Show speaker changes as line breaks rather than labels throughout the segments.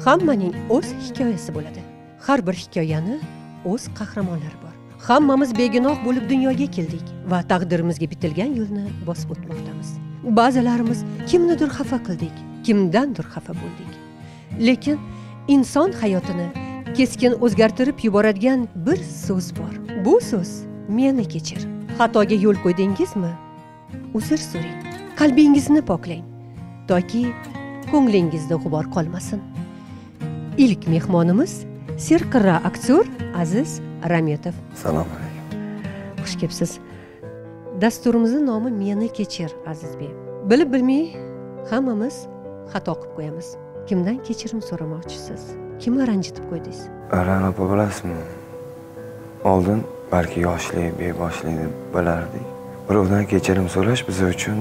Hammaning o'z hikoyasi bo'ladi. Har bir hikoyani o'z qahramonlari bor. Hammamiz begunoh bo'lib dunyoga keldik va taqdirimizga bitilgan yo'lni bosib o'tmoqdamiz. Ba'zilarimiz kimnidir xafa qildik, kimdandir xafa bo'ldik. Lekin inson hayotini keskin o'zgartirib yuboradigan bir so'z bor. Bu so'z meni kechir. Xatoga yo'l qo'ydingizmi? Uzr so'rang. Qalbingizni poklang, toki ko'nglingizda g'ubor qolmasin. İlk mehmonimiz serqirra aktyor Aziz Rametov.
Assalomu alaykum.
Xush kelibsiz. Dasturimizning nomi Meni kechir, Aziz bey. Bilib bilmay hammamiz xato qilib qo'yamiz. Kimdan kechirim so'ramoqchisiz? Kimni ranjitib qo'ydingiz?
Aran opa bilasizmi? Oldin balki yoshlik, beboshlik deb bilardik. Birovdan kechirim so'rash biz uchun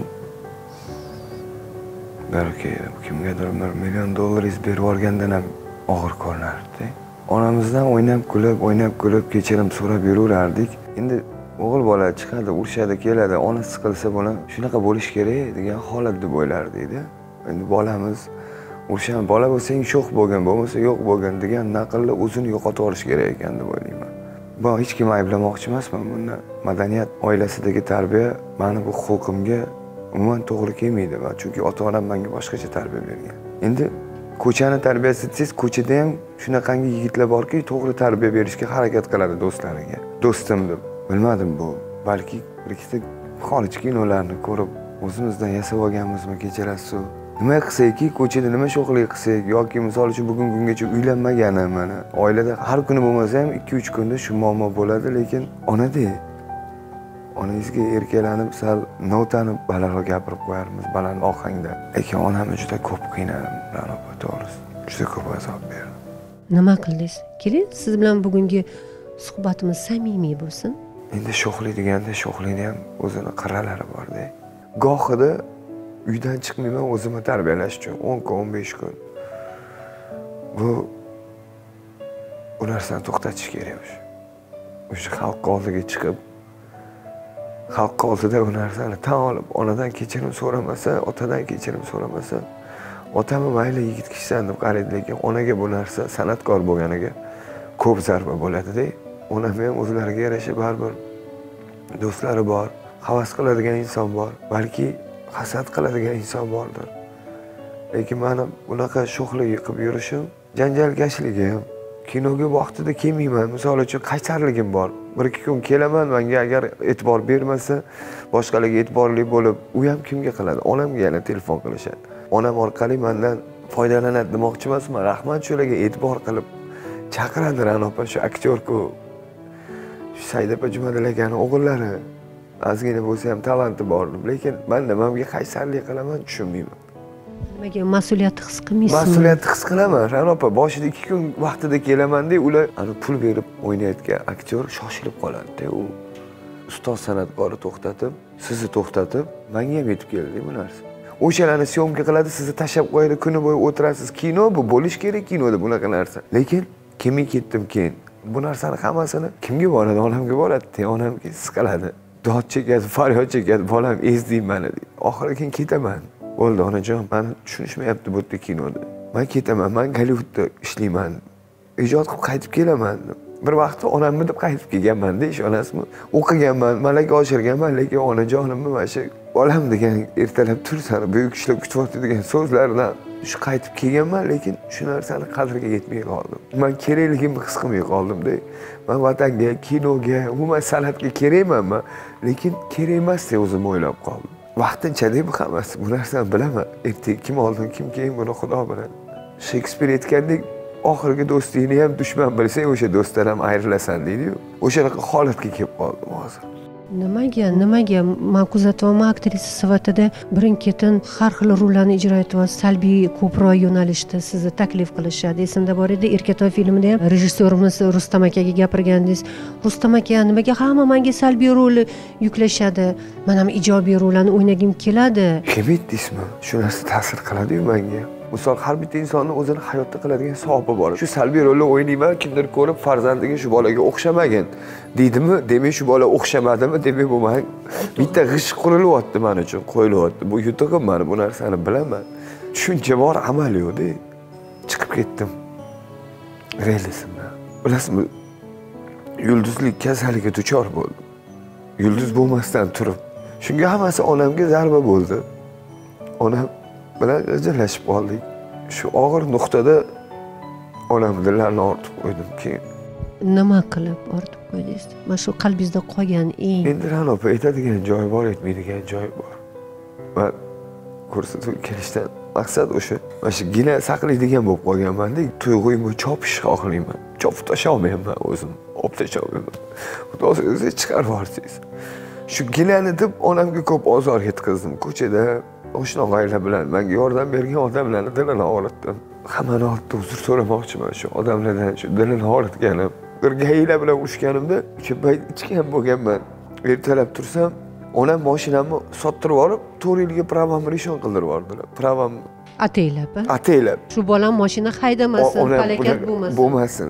balki kimgadir $1 million berib yuborgandan ham og'ir ko'rinardi. Onamizdan o'ynab kulib kechirim so'rab yuraverardik. Endi o'g'il bola chiqadi, urishadi, keladi, ona siqilsa buni shunaqa bo'lish kerak degan holat deb o'ylardik-da. Endi bolamiz o'shan bola bo'lsang sho'x bo'lgan, bo'lmasa yo'q bo'lgan degan naqlni o'zini yo'qotib olish kerak ekan deb o'ylayman. Bu hech kim ayblamoqchi emasman. Bunda madaniyat oilasidagi tarbiya meni bu huquqimga umuman to'g'ri kelmaydi va chunki ota-onam menga boshqacha tarbiya bergan. Endi ko'chani tarbiyasi desangiz, ko'chada ham shunaqangi yigitlar borki, to'g'ri tarbiya berishga harakat qiladi do'stlariga. Do'stim deb. Bilmadim bu. Balki bir ikkita xorij kinolarni ko'rib, o'zimizdan yasab olganmizmi, kechirasiz. Nima qilsaki, ko'chada nima sho'xlik qilsak yoki misol uchun bugungi kungacha uylanmaganim mana. Oilada har kuni bo'lmasa ham 2-3 kunda shu muammo bo'ladi, lekin onangizga erkalanib, sal notanib balandroq gapirib qo'yarmiz, baland ohangda. Lekin onamni juda ko'p qiynadim, opa, to'g'risi. Juda ko'p azob berdim.
Nima qildingiz? Keling, siz bilan bugungi suhbatimiz samimiy bo'lsin.
Endi sho'xlik deganda sho'xlikning ham o'zini qirralari bor-da. Gohida uydan chiqmayman o'zimni tarbiyalash uchun 10 kun, 15 kun. Bu narsani to'xtatish kerak. O'sha xalq oldiga chiqib xalq oldida bu narsani tan olib, onadan kechirim so'ramasa, otadan kechirim so'ramasa, otami mayli yigit kishisan deb qaraydi, lekin onaga bu narsa san'atkor bo'lganiga ko'p zarba bo'ladi-da. Onam ham o'zlariga yarasha baribir do'stlari bor, havas qiladigan inson bor, balki hasad qiladigan inson bordir. Lekin meni bunaqa sho'xlik qilib yurishim, janjalkashligim, kinoga vaqtida kelmayman, misol uchun qaysarligim bor. 1-2 kun kelaman, menga agar e'tibor bermasa, boshqalarga e'tiborli bo'lib, u ham kimga qiladi? Onamga yana telefon qilishadi. Onam orqali mendan foydalanadi demoqchi emasman. Rahmat shularga e'tibor qilib chaqiradi opa, shu aktyorku. Shu Saidapa Jumadil akaning o'g'illari ozgina bo'lsa ham talanti bor, lekin men nimamga qaysarlik qilaman tushunmayman.
Nimaga mas'uliyatni his qilmaysizmi?
Mas'uliyatni his qilaman. Opa, boshida 2 kun vaqtida kelaman-da, ular pul berib o'ynayotgan aktyor shoshilib qoladi-da. U ustoz san'atkori to'xtatib, sizni to'xtatib, menga ham yetib keldi bu narsa. O'shalarni syomka qiladi, sizni tashab qo'yadi, kuni bo'yi o'tirasiz. Kino bu bo'lish kerak, kinoda bunaqa narsa. Lekin kimga ketdim keyin? Bu narsani hammasini kimga boradi? Onamga boradi. Onamga siqiladi. Dod chekadi, faryod chekadi, bolam ezding meni deydi. Oxiri keyin ketaman. Bo'ldi onajon, meni tushunishmayapti bu yerda kinoda. Men ketaman, men Gollivudda ishlayman. Ijod qilib qaytib kelaman. Bir vaqtda onamni deb qaytib kelganman-da, ishonasizmi? O'qiganman, malaka oshirganman, lekin onajonimni mana shu bolam degan ertalab tursan, buyuk ishlar kutyapti degan so'zlardan shu qaytib kelganman, lekin shu narsani qadriga yetmay qoldim. Men kerakligimni his qilmay qoldim-da. Men vatanga, kinoga, umuman san'atga kerakman men, lekin kerak emas deb o'zim o'ylab qoldim. Vaqtinchalik bu hammasi, bu narsani bilaman. Ertaga kim oldin, kim keyin buni Xudo biladi. Shekspir aytgandek, oxirgi do'stingni ham dushman bilsang, o'sha do'stdan ham ayrilasan deydi-ku. O'shanaqa holatga kelib qoldim hozir.
Nimaga men kuzatyapman, aktrisa sifatida birin-ketin har xil rollarni ijro etyapsiz, salbiy ko'proq yo'nalishda sizni taklif qilishadi. Esimda bor edi, Erkatoy filmida ham rejissyorimiz Rustam akaga gapirgandingiz. Rustam aka, nimaga hamma menga salbiy rol yuklashadi? Men ham ijobiy rollarni o'ynagim keladi.
Kim aytdingizmi? Shu narsa ta'sir qiladi-ku menga. Misol har bitta insonning o'zini hayotda qiladigan savobi bor. Shu salbiy rolni o'ynayman, kimdir ko'rib farzandiga shu bolaga o'xshamagin deydimi? Demak shu bola o'xshamadimi? Demak bu men bitta g'isht qurilyapti men uchun, qo'yilyapti. Bu yutug'im, men bu narsani bilaman. Tushuncha bor, amal yo'q-da. chiqib ketdim relsimdan. Bilasizmi, yulduzlik kasaliga duchor bo'ldim. Yulduz bo'lmasdan turib. Shunga hammasi onamga zarba bo'ldi. Onam bilan ajrashib qoldik. Shu og'ir nuqtada onam dillarini ortib qo'ydim keyin.
Nima qilib ortib qo'ydingiz? Mana shu qalbingizda qolgan eng
Endi Ranopa aytadigan joy bor, aytmaydigan joy bor. Men ko'rsatib kelishdan maqsad o'sha. Mana shu gina saqlaydigan bo'lib qolganman-da, tuyg'uyimga chopish xohlayman. Chopib tasholmayman o'zim, olib tasholmayman. Xudo o'zi chiqarib yuborsangiz. Shu gilani deb onamga ko'p ozor yetkazdim. Ko'chada oshna-og'aylar bilan menga yordam bergan odamlarni dilini og'ritdim. Hammani oldida uzr so'ramoqchiman shu odamlardan, shu dilini og'ritganim. Bir gaylar bilan urushganimda, o'sha payt ichgan bo'lganman. Ertalab tursam, onam mashinamni sottirib olib, 4 yilga pravam rishon qildirib yubordilar. Pravam
ataylab.
ataylab.
Shu bolam mashina haydamasin, falokat bo'lmasin.
Bo'lmasin.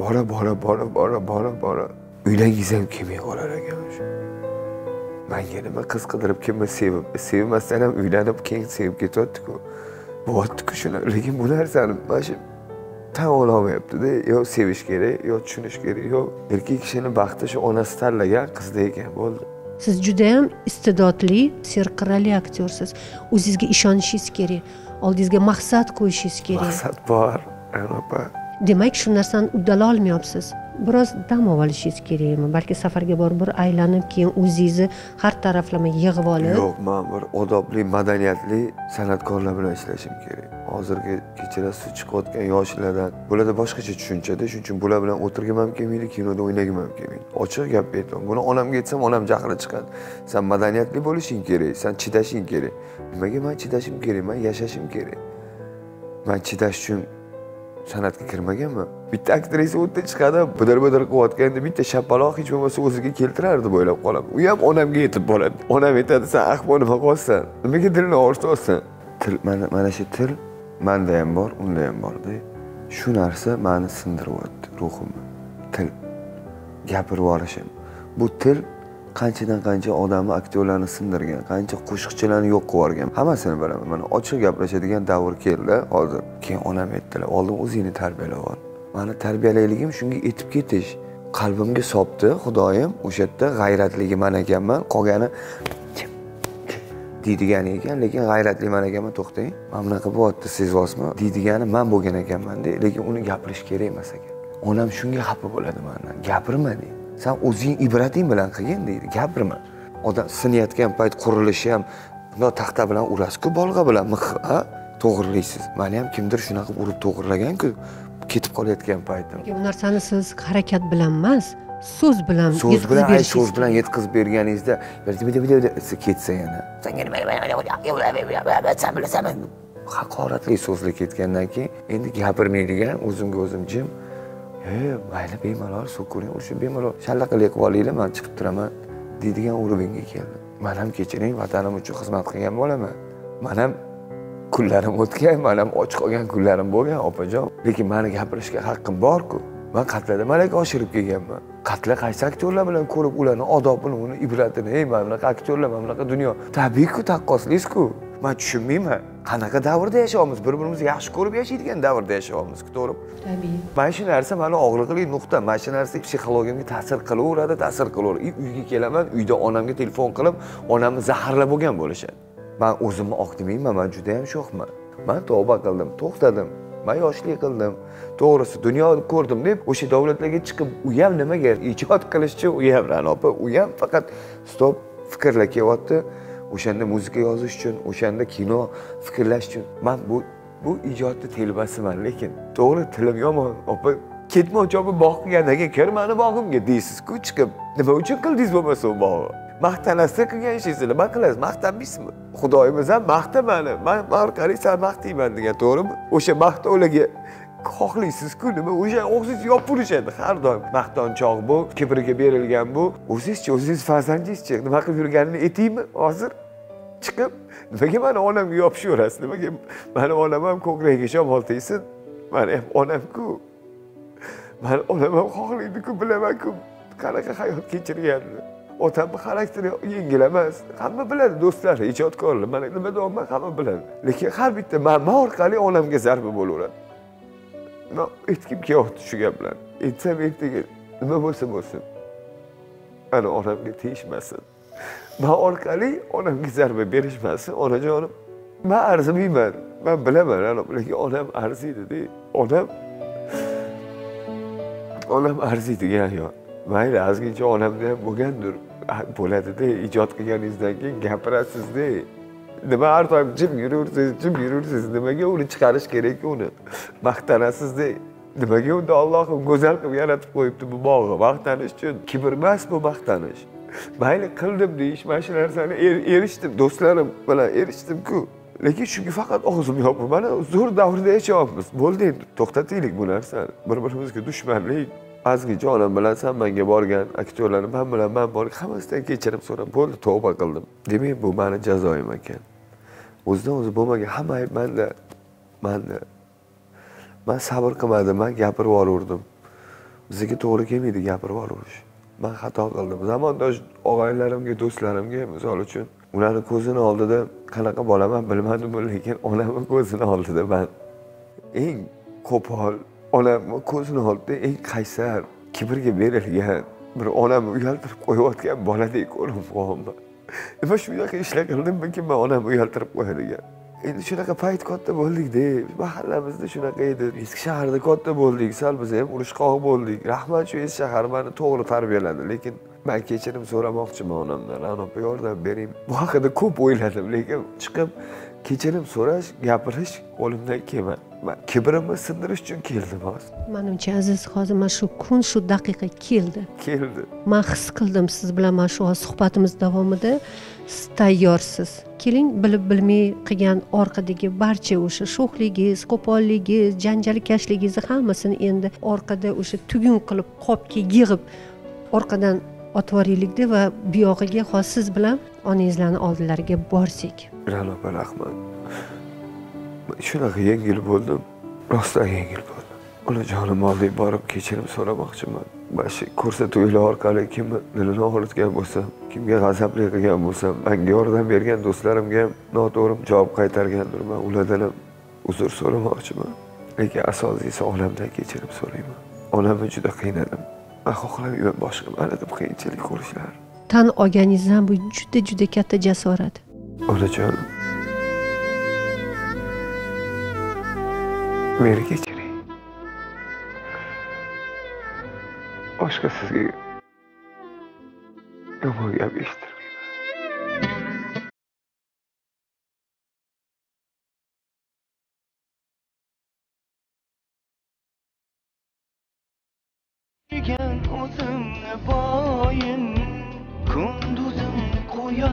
Bora. Uylangiz ham kelmay qolar ekan shu. Menga nima qiz qidirib kimni sevmasdan ham uylanib keyin sevib ketyapti-ku. Bo'lyapti-ku shuni. Lekin bu narsani mana shu tan olmayapti-da. Yo sevish kerak, yo tushunish kerak, yo erkak kishining baxti shu onasi tanlagan qizda ekan, bo'ldi.
Siz juda ham iste'dodli, serqirrali aktyorsiz. O'zingizga ishonishingiz kerak. Oldingizga maqsad qo'yishingiz kerak.
Maqsad bor, opa.
Demak, shu narsani uddala olmayapsiz. Biroz dam olishingiz kerakmi? Balki safarga borib bir aylanib, keyin o'zingizni har taraflama yig'ib olib.
Yo'q, men bir odobli, madaniyatli san'atkorlar bilan ishlashim kerak. Hozirgi kechira suv chiqayotgan yoshlardan bularda boshqacha tushunchada, shuning uchun bular bilan o'tirgim ham kelmaydi, kinoda o'ynagim ham kelmaydi. Ochiq gap aytaman. Buni onamga aytsam, onam jahli chiqadi. Sen madaniyatli bo'lishing kerak, sen chidashing kerak. Nimaga men chidashim kerak? Men yashashim kerak. Men chidash uchun san'atga kirmaganman. Bitta aktrisa o'tda chiqadi, bidir-bidir qilayotganda bitta shapaloq hech bo'lmasa o'ziga keltirardi, bo'ylab qolaman. U ham onamga yetib boradi. Onam aytadi, "Sen ahvol nima qilsan? Nimaga dilni og'rityapsan?" Til, mana shu til menda ham bor, unda ham bor-da. Shu narsa meni sindiryapti ruhimni. Til. Gapirib yuborishim. Bu til qanchadan qancha odamni, aktyorlarni sindirgan, qancha qo'shiqchilarni yo'q qilib yuborgan. Hammasini bilaman. Mana ochiq gaplashadigan davr keldi hozir. Keyin onam aytdilar, "Oldin o'zingni tarbiyalab ol." Meni tarbiyalayligim shunga yetib ketish. Qalbimga sopdi Xudoyim, o'sha yerda g'ayratligi men ekanman, qolgani deydigan ekan, lekin g'ayratli men ekanman, to'xtang. Mana bunaqa bo'lyapti, sezyapsizmi? Deydigani men bo'lgan ekanman-da, lekin uni gapirish kerak emas ekan. Onam shunga xafa bo'ladi mendan. Gapirma deydi. Sen o'zing ibrating bilan qilgin deydi. Gapirma. Odam sinayotgan payt qurilishi ham bunday taxta bilan urasiz-ku, bolg'a bilan mix, ha? To'g'rilaysiz. Meni ham kimdir shunaqa urib to'g'rilagan-ku ketib qolayotgan paytim.
Bu narsani siz harakat bilan emas, so'z bilan
yetkazib berganingizda ketsa yana. Senga nima sen bilasanmi? Haqoratli so'zlar ketgandan keyin endi gapirmaydigan, o'zimga o'zim jim. Mayli, bemalol suv ko'ring, o'sha bemalol shallaqalik qilib olinglar, men chiqib turaman deydigan o'ringa keldim. Men ham kechiring, vatanim uchun xizmat qilgan bo'laman. Men ham kunlarim o'tgan, men ham och qolgan kunlarim bo'lgan, opajon. Lekin meni gapirishga haqqim bor-ku. Men qatlarda malaka oshirib kelganman. Qatlar qaysi aktyorlar bilan ko'rib, ularning odobini, uni ibratini, mana bunaqa aktyorlar, mana bunaqa dunyo. Tabiiy-ku, taqqoslaysiz-ku. Men tushunmayman. Qanaqa davrda yashayapmiz? Bir-birimizni yaxshi ko'rib yashaydigan davrda yashayapmiz-ku, to'g'rimi?
Tabiiy.
Mana shu narsa meni og'riqli nuqta. Mana shu narsa psixologiyamga ta'sir qilaveradi. Uyga kelaman, uyda onamga telefon qilib, onamni zaharlab bo'lgan bo'lishadi. Men o'zimni oq demayman, men juda ham sho'xman. Men tavba qildim, to'xtadim. Men yoshlik qildim. To'g'risi, dunyoni ko'rdim deb o'sha davlatlarga chiqib, u ham nimaga ijod qilishchi, u ham Ranopa, u ham faqat stop fikrlar kelyapti. O'shanda muzika yozish uchun, o'shanda kino fikrlash uchun. Men bu ijodni telbasiman, lekin to'g'ri tilim yomon. Opa, ketmoqchi olib bog' qilgandan keyin kir meni bog'imga deysiz-ku chiqib. Nima uchun qildingiz bo'lmasa u bog'ni? Maqtanasda qilgan ishingizni nima qilasiz? Maqtanmaysizmi? Xudoyimiz ham maqta meni. Men orqali sen maqtayman degan, to'g'rimi? O'sha maqtovlarga xohlaysiz-ku, nima o'sha og'zingizni yopib urishadi har doim. Maqtonchoq bu, kibriga berilgan bu. O'zingiz farzandingizchi nima qilib yurganini aytaymi hozir? Chiqib, nimaga meni onamga yopishaverasiz? Nimaga meni onam ham ko'kragiga shamol tegsin? Meni ham onam-ku. Meni onam ham xohlaydi-ku, bilaman-ku qanaqa hayot kechirganini. Otamni xarakteri yengil emas. Hamma biladi, do'stlari, ijodkorlar. Mana nima deyapman, hamma biladi. Lekin har bitta men orqali onamga zarba bo'laveradi. men aytgim kelyapti shu gaplarni. Aytsam ertaga nima bo'lsa bo'lsin. Ana onamga tegishmasin. Men orqali onamga zarba berishmasin, onajonim. Men arzimayman. Men bilaman, lekin onam arziydi-da. Onam arziydigan yo. Mayli, azgincha onamda ham bo'lgandir. Bo'ladi-da, ijod qilganingizdan keyin gapirasiz-da. Nima har doim jim yurursiz, nimaga uni chiqarish kerak uni? Maqtanasiz-da. Nimaga unda Allohim go'zal qilib yaratib qo'yibdi bu bog'ni? Maqtanish uchun. Kibr emas bu maqtanish. Mayli qildim deyish, mana shu narsani erishdim, do'stlarim bilan erishdim-ku. Lekin shunga faqat og'zim yopiq. Mana zo'r davrda yashayapmiz. Bo'ldi endi, to'xtataylik bu narsani. Bir-birimizga dushmanlik. Azgincha onam bilan sen menga borgan aktyorlarni men bilan men borgan hammasidan kechirim so'rab, bo'ldi, tavba qildim. Demak, bu meni jazoim ekan. O'zidan o'zi bo'lmagan hamma ayb menda. Men sabr qilmadim, men gapirib yubordim. Bizga to'g'ri kelmaydi gapirib yuborish. Men xato qildim. Zamondosh og'aylarimga, do'stlarimga, misol uchun, ularning ko'zini oldida qanaqa bo'laman bilmadim, lekin onamning ko'zini oldida men eng qo'pol, onamning ko'zini oldida eng qaysar, kibrga berilgan, bir onamni uyaltirib qo'yayotgan boladek ko'rinib qoldim. Nima shunaqa ishlar qildimki, men onamni uyaltirib qo'yadigan. Endi shunaqa payt katta bo'ldik-da. Mahallamizda shunaqa edi. Eski shaharda katta bo'ldik. Sal biz ham urushqoq bo'ldik. Rahmat shu eski shahar meni to'g'ri tarbiyaladi, lekin men kechirim so'ramoqchiman onamdan. Anopa yordam bering. Bu haqida ko'p o'yladim, lekin chiqib kechirim so'rash, gapirish qo'limdan kelmadi. Men kibrimni sindirish uchun keldim hozir.
Menimcha Aziz hozir mana shu kun, shu daqiqa keldi. Men his qildim siz bilan mana shu suhbatimiz davomida siz tayyorsiz. Keling, bilib bilmay qilgan orqadagi barcha o'sha sho'xligingiz, qo'polligingiz, janjalkashligingizni hammasini endi orqada o'sha tugun qilib qopga yig'ib orqadan otvoraylikda va bu yog'iga hozir siz bilan onangizlarning oldilariga borsak.
Ranopa, rahmat. Shunaqa yengil bo'ldim. Rostdan yengil bo'ldim. Onajonim oldiga borib kechirim so'ramoqchiman. Mana shu ko'rsatuvlar orqali kimni dilini og'ritgan bo'lsam, kimga g'azabli qilgan bo'lsam, menga yordam bergan do'stlarimga ham noto'g'ri javob qaytargandirman. Ulardan ham uzr so'ramoqchiman. Lekin asosiysi onamdan kechirim so'rayman. Onamni juda qiynadim. Men xohlamayman boshqa mana deb qiyinchilik ko'rishlar.
Tan olganingizdan bu juda katta jasorat.
Onajonim, meni kechiring. Boshqa sizga yomon gap eshittirmayman.
Degan o'zimni boyin kunduzim qo'ya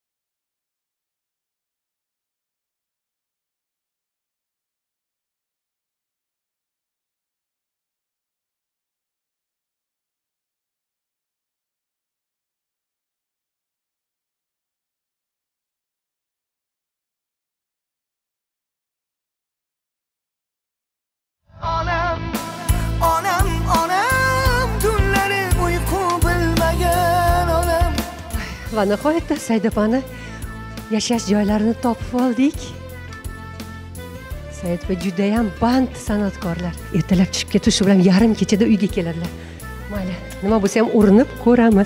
Va nihoyatda Saidopani yashash joylarini topib oldik. Saidpa juda ham band san'atkorlar. Ertalab tushib ketishi bilan yarim kechada uyga keladilar. Mayli, nima bo'lsa ham urinib ko'ramiz.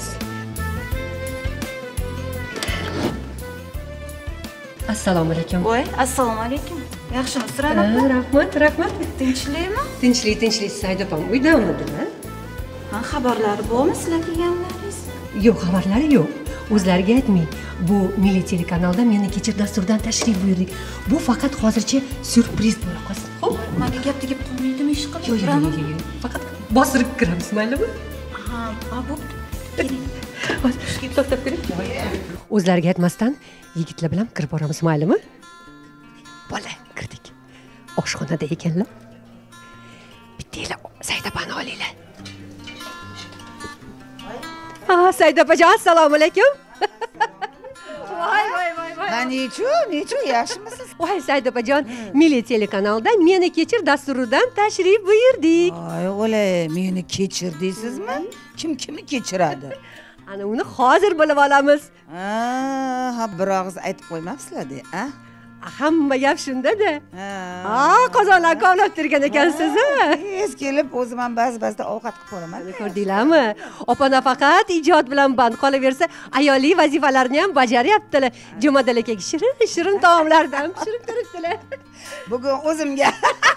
Assalomu alaykum.
Voy, assalomu alaykum. Yaxshimisiz, Ranopa?
Rahmat.
Tinchlikmi?
Tinchlik, Saidopam uydamidilar?
Ha, xabarlari bormi sizlar kelganlaringiz?
Yo'q, xabarlari yo'q. O'zlariga aytmang. Bu Meni telekanalda Meni kechir dasturidan tashrif buyurdik. Bu faqat hozircha syurpriz bo'la qolsin. Xo'p?
Menga gap tegib qolmaydimi ish qilib?
Yo'q. Faqat bostirib kiramiz, maylimi?
Ha, bo'pti. Keling.
To'xtab turing. O'zlariga aytmasdan yigitlar bilan kirib boramiz, maylimi? Bola, kirdik. Oshxonada ekanlar. Bittanglar Saidopani olinglar. Saidopajon, assalomu alaykum. Voy.
Nechu, yaxshimisiz?
Voy, Saidopajon, Meni telekanalda Meni kechir dasturidan tashrif buyurdik.
Voy, o'lay, meni kechir deysizmi? Kimni kechiradi?
Ana uni hozir bilib olamiz.
Ha, bir og'iz aytib qo'ymabsizlar-da, a?
hamma gap shunda-da. Qozonlar kovlab turgan ekansiz.
Tez kelib o'zim ham ba'zi-ba'zida ovqat qilib qo'yaman.
Ko'rdinglarmi? Opa nafaqat ijod bilan band qolaversa, ayoliy vazifalarni ham bajaryaptilar. Jumadal akaga shirin taomlardan pishirib turibdilar.
Bugun o'zimga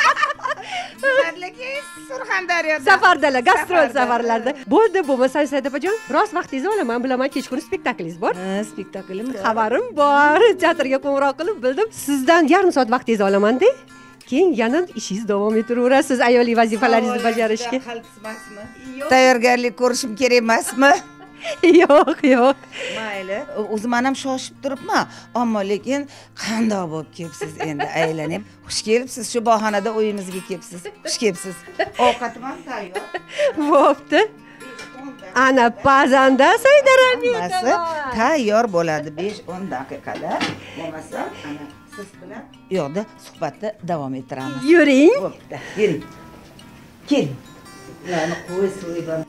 Surxondaryoda
safardalar, gastrol safarlarda. Bo'ldi, bo'lmasa Said opajon, biroz vaqtingizni olaman. Bilaman kechqurun spektaklingiz bor.
Spektaklim bor.
Xabarim bor. Teatrga qo'ng'iroq qilib bildim. Sizdan yarim soat vaqtingizni olaman-da. Keyin yana ishingiz davom ettiraverasiz ayoliy vazifalaringizni bajarishga.
Tayyorgarlik ko'rishim kerak emasmi?
Yo'q.
Mayli. O'zim ham shoshib turibman, ammo lekin qandoq bo'lib kelibsiz endi aylanib. Xush kelibsiz, shu bahonada uyimizga kelibsiz. Xush kelibsiz. Ovqatim ham tayyor.
Bo'pti. Ana pazanda Said Rametov.
Tayyor bo'ladi 5-10 daqiqada. Bo'lmasa, ana siz bilan yo'qda suhbatni davom ettiramiz.
Yuring.
Bo'pti. Yuring. Keling. Ularni qo'y so'ygan.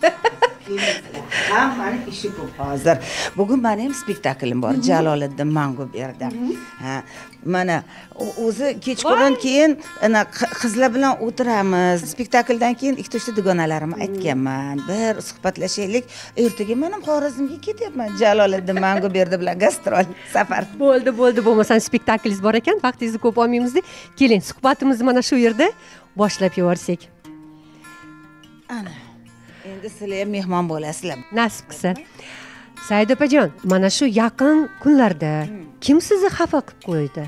Hammani ishi ko'p hozir. Bugun meni ham spektaklim bor. Jaloliddin Manguberdi. Mana o'zi kechqurun keyin ana qizlar bilan o'tiramiz. Spektakldan keyin ikkita dugonalarimni aytganman. Bir suhbatlashaylik. Ertaga men ham Xorazmga ketyapman. Jaloliddin Manguberdi bilan gastrol safar.
Bo'ldi, bo'lmasa spektaklingiz bor ekan, vaqtingizni ko'p olmaymiz-da. Keling, suhbatimizni mana shu yerda boshlab yuborsak.
Ana endi sizlar ham mehmon bo'lasizlar.
Nasib qilsa. Said opajon, mana shu yaqin kunlarda kim sizni xafa qilib qo'ydi?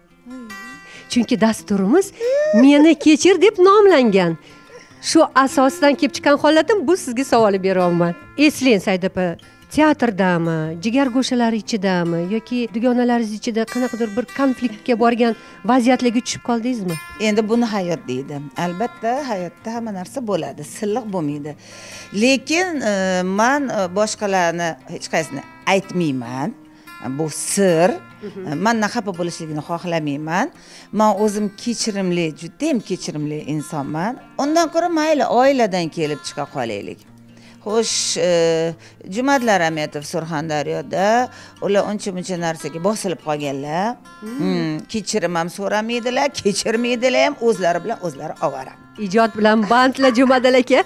Chunki dasturimiz Meni kechir deb nomlangan. Shu asosdan kelib chiqqan holatim bu sizga savol beraman. Eslang Said opa, teatrdami, jigar go'shalari ichidami yoki dugonalaringiz ichida qanaqadir bir konfliktga borgan vaziyatlarga tushib qoldingizmi?
Endi buni hayot deydi. Albatta hayotda hamma narsa bo'ladi, silliq bo'lmaydi. Lekin men boshqalarni hech qaysini aytmayman. Bu sir. Mendan xafa bo'lishligini xohlamayman. Men o'zim kechirimli, juda ham kechirimli insonman. Undan ko'ra mayli oiladan kelib chiqa qolaylik. Xo'sh, Jumadal Rametov Surxondaryoda ular uncha-muncha narsaga bosilib qolganlar. Kechirim ham so'ramaydilar, kechirmaydilar ham, o'zlari bilan o'zlari ovora.
Ijod bilan bandlar Jumadal aka.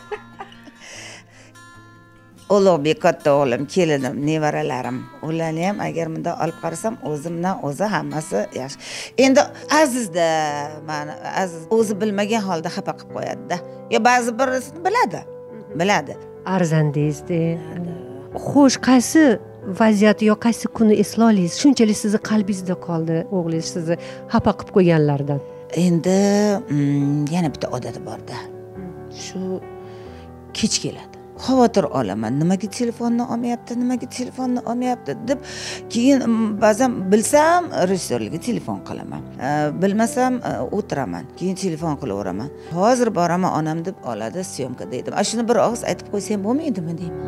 Ulug'bek katta o'g'lim, kelinim, nevaralarim. Ularni ham agar bunda olib qarasam, o'zimdan o'zi hammasi yaxshi. Endi Azizda, meni Aziz o'zi bilmagan holda xafa qilib qo'yadi-da. Yo ba'zi birisini biladi.
Arzandingizda. Xo'sh, qaysi vaziyat yo qaysi kuni eslolisiz? Shunchalik sizni qalbingizda qoldi o'g'lingiz sizni xafa qilib qo'yganlardan.
Endi yana bitta odati bor-da. Shu kech keladi. Xavotir olaman. Nimaga telefonni olmayapti deb keyin ba'zan bilsam rejissyorlarga telefon qilaman. Bilmasam o'tiraman. Keyin telefon qilaveraman. Hozir boraman onam deb oladi, syomka deydim. Shuni bir og'iz aytib qo'ysam bo'lmaydimi deyman.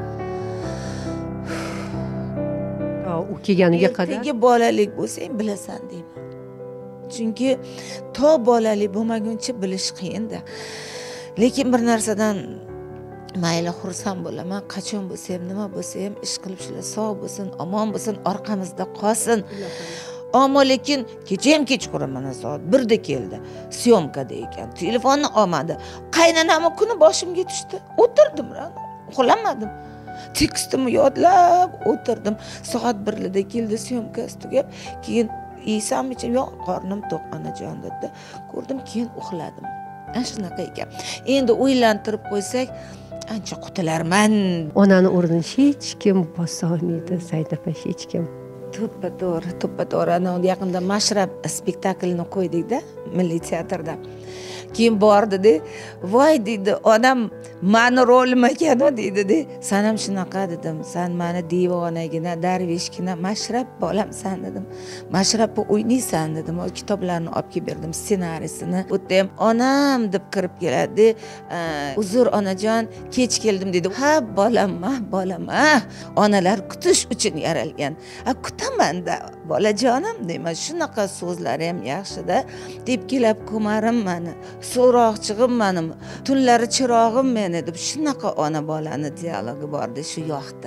U kelganiga qadar
ertaga bolalik bo'lsang bilasan deyman. Chunki to bolalik bo'lmaguncha bilish qiyin-da. Lekin bir narsadan mayli xursand bo'laman, qachon bo'lsa ham, nima bo'lsa ham ish qilib shular sog' bo'lsin, omon bo'lsin, orqamizda qolsin. Ammo lekin kechqurun mana soat 1 da keldi. Syomkada ekan. Telefonni olmadi. Qaynonamning kuni boshimga tushdi. O'tirdim, uxlamadim. Tekstimni yodlab o'tirdim. Soat 1 da keldi syomkasi tugab, keyin yeysammicha, yo'q, qornim to'q onajon dedi. Ko'rdim, keyin uxladim. Shunaqa ekan. Endi o'ylantirib qo'ysak, ancha qutularman.
Onani o'rnini hech kim bosa olmaydi, Said opa, hech kim.
To'ppa-to'g'ri. Ana yaqinda Mashrab spektaklini qo'ydik-da, Milliy teatrda. Keyin bordi-da, "Voy" dedi, "onam meni rolim ekan-ku" dedi-da. "Sen ham shunaqa" dedim. "Sen meni devonagina, darveshgina Mashrab bolamsan" dedim. "Mashrabni o'ynaysan" dedim. O kitoblarni olib kelib berdim, ssenariysini. O'tda ham "Onam" deb kirib keladi. "Uzr onajon, kech keldim" dedi. "Ha, bolam. Onalar kutish uchun yaralgan. Kutaman-da, bolajonim" deyman. Shunaqa so'zlari ham yaxshi-da. Tepkilab ko'marim meni. So'roqchig'im menim, tunlari chirog'im meni deb shunaqa ona bolani dialogi bordi shu yoqda.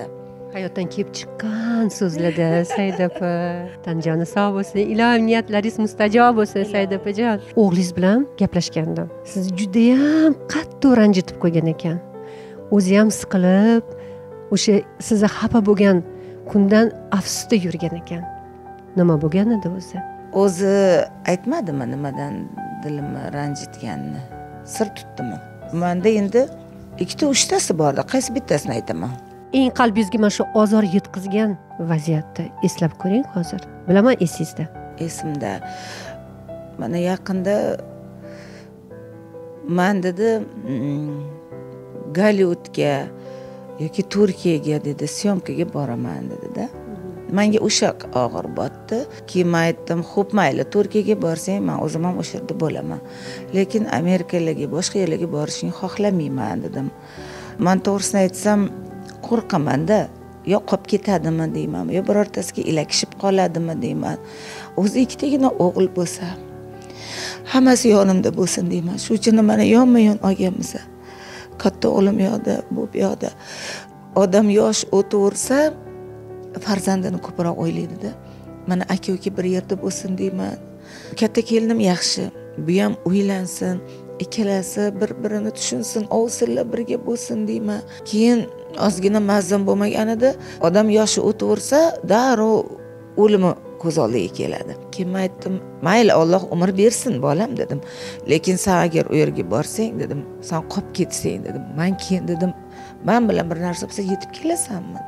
hayotdan kelib chiqqan so'zlarda Said opa. Tanjoni sog' bo'lsin, ilohim niyatlaringiz mustajob bo'lsin Said opajon. O'g'lingiz bilan gaplashgandim. Sizni judayam qattiq ranjitib qo'ygan ekan. O'zi ham siqilib, o'sha sizni xafa bo'lgan kundan afsusda yurgan ekan. Nima bo'lgan edi o'zi?
O'zi aytmadimi nimadan dilimni ranjitganini? Sir tutdimi? Menda endi ikkita uchtasi borda, qaysi bittasini aytaman?
Eng qalbingizga mana shu ozor yetkazgan vaziyatni eslab ko'ring hozir. Bilaman esingizda.
Esimda. Mana yaqinda men dedi Gollivudga yoki Turkiyaga dedi syomkaga boraman dedi-da. Menga o'sha og'ir botdi. Keyin men aytdim, "Xo'p, mayli, Turkiyaga borsang, men o'zim ham o'sha yerda bo'laman. Lekin Amerikalarga, boshqa yerlarga borishni xohlamayman" dedim. Men to'g'risini aytsam, qo'rqaman-da. Yo qolib ketadimi deyman, yo birortasiga ilakishib qoladimi deyman. O'zi ikkitagina o'g'il bo'lsa, hammasi yonimda bo'lsin deyman. Shu uchun mana yonma-yon olganmiz. Katta o'g'lim yoqda, bu yoqda. Odam yosh o'taversa, farzandini ko'proq o'ylaydi-da. Mana aka-uka bir yerda bo'lsin deyman. Katta kelinim yaxshi. Bu ham uylansin, ikkalasi bir-birini tushunsin, ovsinlar birga bo'lsin deyman. Keyin ozgina mazam bo'lmaganida odam yoshi o'taversa, darrov o'limi ko'z oldiga keladi. Keyin aytdim, "Mayli, Alloh umr bersin bolam" dedim. "Lekin sen agar u yerga borsang" dedim, "sen qolib ketsang" dedim. "Men keyin" dedim, "men bilan bir narsa bo'lsa yetib kelasanmi?"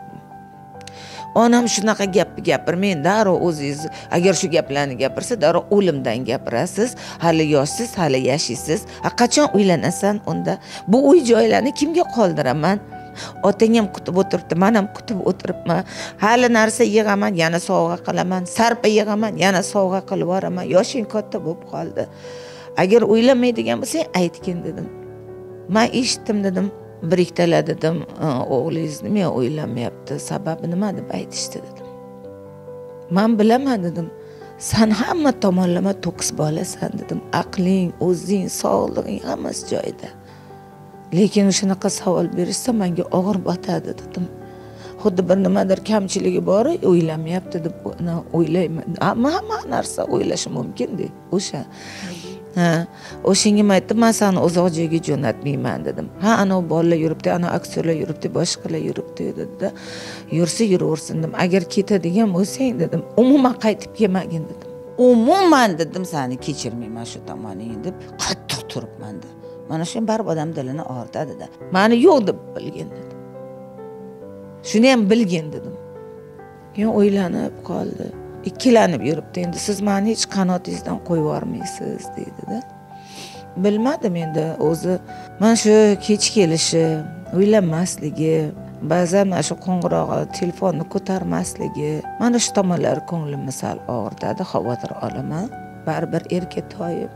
Onam shunaqa gapni gapirmang, darrov o'zingiz agar shu gaplarni gapirsa, darrov o'limdan gapirasiz. Hali yoshsiz, hali yashaysiz. Qachon uylanasan unda? Bu uy joylarni kimga qoldiraman? Otang ham kutib o'tiribdi, men ham kutib o'tiribman. Hali narsa yig'aman, yana sovg'a qilaman. Sarpa yig'aman, yana sovg'a qilib boraman. Yoshing katta bo'lib qoldi. Agar o'ylamaydigan bo'lsang, aytgin dedim. Men eshitdim dedim. Bir ikkitalar dedim, "O'g'lingiz nima o'ylamayapti? Sababi nima?" deb aytishdi dedim. "Men bilaman" dedim. "Sen hamma tomonlama to'kis bolasan" dedim. "Aqling, o'zing, sog'lig'ing hammasi joyida. Lekin shunaqa savol berishsa menga og'ir botadi" dedim. Xuddi bir nimadir kamchiligi bor, o'ylamayapti deb o'ylayman. Hamma narsa o'ylashi mumkin-da, o'sha. O'shanga aytdim, "Men seni uzoq joyga jo'natmayman" dedim. "Ha, ana bolalar yuribdi, ana aktyorlar yuribdi, boshqalar yuribdi" dedi-da. "Yursa yuraversin" dedim. "Agar ketadigan bo'lsang" dedim, "umuman qaytib kelmagin" dedim. "Umuman" dedim, "seni kechirmayman shu tomoningni" deb qattiq turibman-da. Mana shu baribir odam dilini og'ritadi-da. "Meni yo'q deb bilgin" dedim. "Shuni ham bilgin" dedim. Keyin o'ylanib qoldi. Ikkilanib yuribdi. "Endi siz meni hech qanotingizdan qo'yib yormaysiz" dedi-da. Bilmadim endi o'zi. Men shu kech kelishi, uylanmasligi, ba'zan mana shu qo'ng'irog'i, telefonni ko'tarmasligi, mana shu tomonlar ko'nglimni sal og'ritadi, xavotir olaman. Baribir erkatoyim.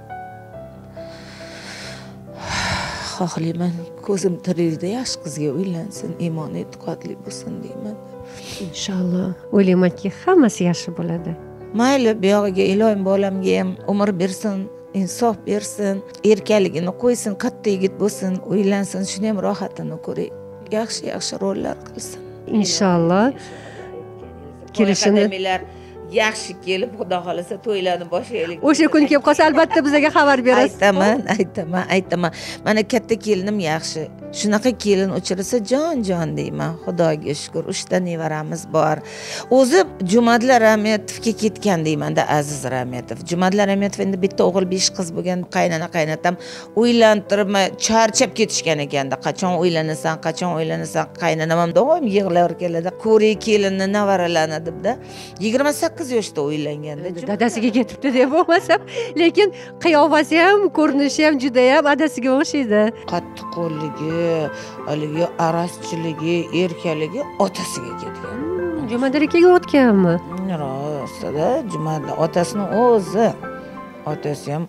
Xohlayman ko'zim tirikda yaxshi qizga uylansin, iymoni e'tiqodli bo'lsin deyman.
Inshaalloh. O'ylaymanki, hammasi yaxshi bo'ladi.
Mayli, bu yog'iga ilohim bolamga ham umr bersin, insof bersin, erkaligini qo'ysin, katta yigit bo'lsin, uylansin, shuni ham rohatini ko'ray. Yaxshi rollar qilsin.
Inshaalloh. Kelishini
yaxshi kelib, xudo xolasa to'ylarni boshlaylik.
O'sha kun kelib qolsa, albatta bizga xabar berasiz.
Aytaman. Mana katta kelinim yaxshi. Shunaqa kelin uchirsa jon deyman. Xudoga shukr. 3 ta nevaramiz bor. O'zi Jumadlar Rametovga ketgan deymanda, Aziz Rametov. Jumadlar Rametov endi bitta o'g'il 5 qiz bo'lgan, qaynatam uylantirib charchab ketishgan ekanda. Qachon uylanasan, qaynanam ham doim yig'lar keladi. Ko'ray kelinni navaralani debda. 28 yoshda uylangan-da.
Dadasiga ketibdi deb bo'lmasam, lekin qiyofasi ham, ko'rinishi ham juda ham adasiga o'xshaydi.
Qattiqqo'lligi, haligi araschiligi, erkaligi otasiga ketgan.
Jumadar akaga o'tganmi?
Rostda, Jumadar otasining o'zi. Otasi ham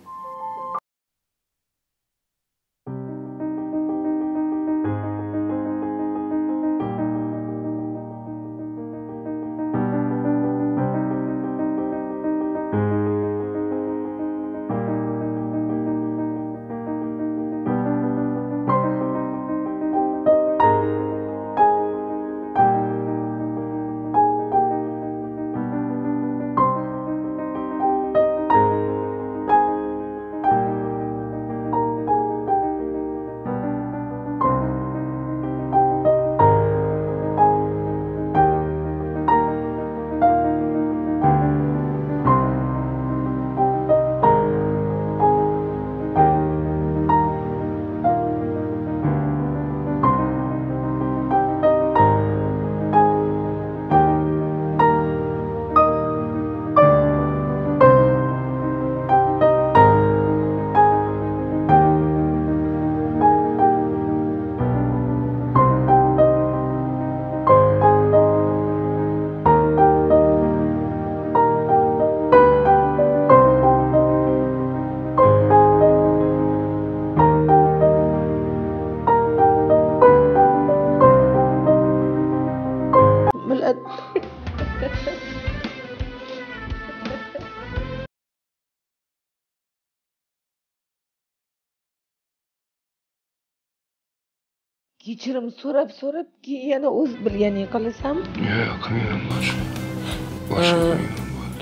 kechirim so'rab keyin yana o'z bilganing qilasanmi?
Yo'q, qilmagan boshqa. Boshqa qilmagan bo'ldi.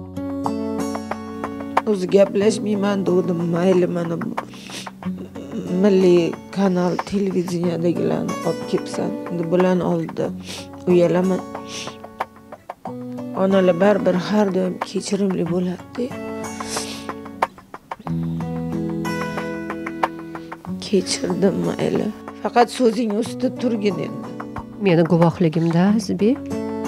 O'zi gaplashmayman dedim, mayli mana bu milliy kanal televideniyadagilarni olib kelibsan. Endi bularni oldida uyalaman. Onalar baribir har doim kechirimli bo'ladi. Kechirdim mayli. Faqat so'zing ustida turgin endi.
Meni guvohligimda Azizbek.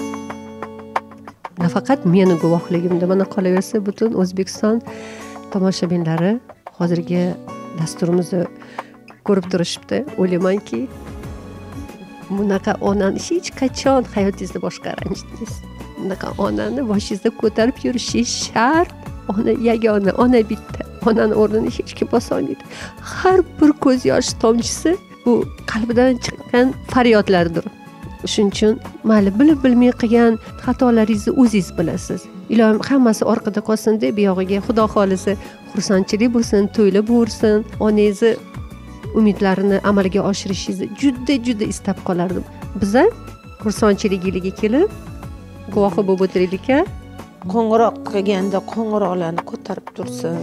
Nafaqat meni guvohligimda, mana qolaversa butun O'zbekiston tomoshabinlari hozirgi dasturimizni ko'rib turishibdi. O'ylaymanki, bunaqa onani hech qachon hayotingizda boshqa ranjitdingiz. Bunaqa onani boshingizda ko'tarib yurishingiz shart. Ona yagona, ona bitta. Onani o'rnini hech kim bosa olmaydi. Har bir ko'z yosh tomchisi bu qalbidan chiqqan faryodlardir. Shuning uchun mayli bilib bilmay qilgan xatolaringizni o'zingiz bilasiz. Ilohim hammasi orqada qolsin deb buyog'iga Xudo xolisi xursandchilik bo'lsin, to'ylar bo'lsin, onangizni umidlarini amalga oshirishingizni juda istab qolardim. Biza xursandchilik yiliga kelib guvohi bo'lib o'tiraylik-a.
Qo'ng'iroq qilganda qo'ng'iroqlarni ko'tarib tursin.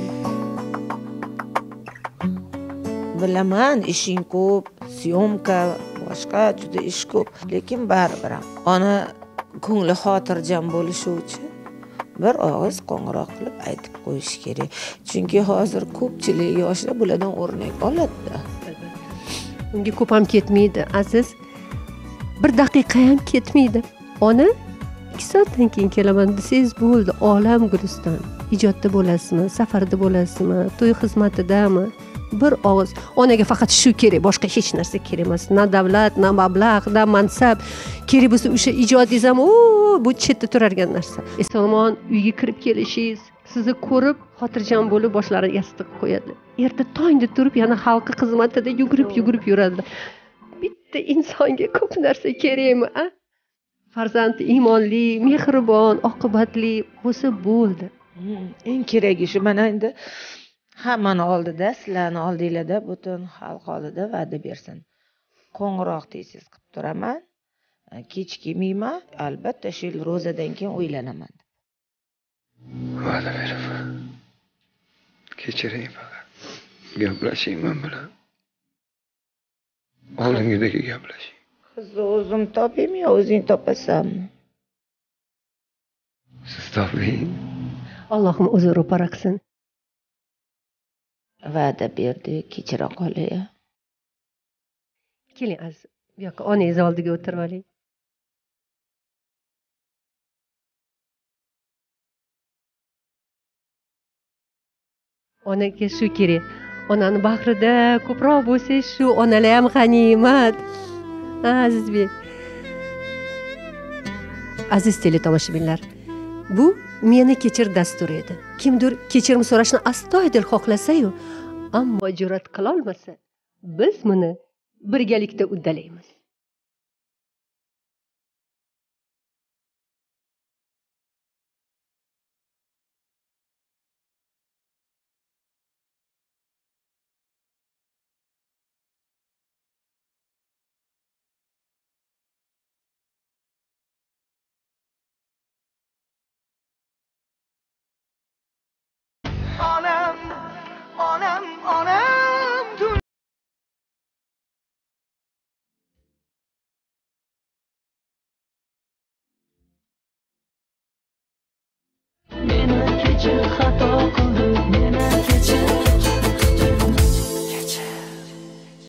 Bilaman, ishing ko'p, syomka, boshqa juda ish ko'p, lekin baribir ham ona ko'ngli xotirjam bo'lishi uchun bir og'iz qo'ng'iroq qilib aytib qo'yish kerak. Chunki hozir ko'pchilik yoshlar bulardan o'rnak oladi.
Unga ko'p ham ketmaydi, Aziz. Bir daqiqa ham ketmaydi. Ona 2 soatdan keyin kelaman desangiz bo'ldi, olam guliston. Ijodda bo'lasizmi, safarda bo'lasizmi, to'y xizmatidami? Bir og'iz onaga faqat shu kerak, boshqa hech narsa kerak emas. Na davlat, na mablag', na mansab. Kerak bo'lsa o'sha ijodingiz ham bu chetda turargan narsa. Eson-omon uyga kirib kelishingiz, sizni ko'rib xotirjam bo'lib boshlarini yastiq qo'yadi. Erta tongda turib yana xalqi xizmatida yugurib yuradi. Bitta insonga ko'p narsa kerakmi, a? Farzandi iymonli, mehribon, oqibatli bo'lsa bo'ldi.
Eng keragi shu. Mana endi hammani oldida, sizlarni oldinglarda, butun xalq oldida va'da bersin. Qo'ng'iroq tez-tez qilib turaman. Kech kelmayman, albatta shu yil ro'zadan keyin o'ylanaman.
Va'da beraman. Kechiring faqat. Gaplashing men bilan. Oldingidagi gaplashing.
Qizni o'zim topaymi yo o'zing topasanmi?
Siz toping.
Allohim o'zi ro'para qilsin.
Va'da berdi, kechira qolay.
Keling Aziz, bu yoqqa onangiz oldiga o'tirib oling. Onaga shu kerak. Onani bag'rida ko'proq bo'lsangiz, shu onalar ham g'animat. Azizbek. Aziz teletomoshabinlar, bu meni kechir dasturi edi. Kimdir kechirim so'rashni astoydil xohlasa-yu, ammo jur'at qila olmasa, biz buni birgalikda uddalaymiz.
onam, onam, onam.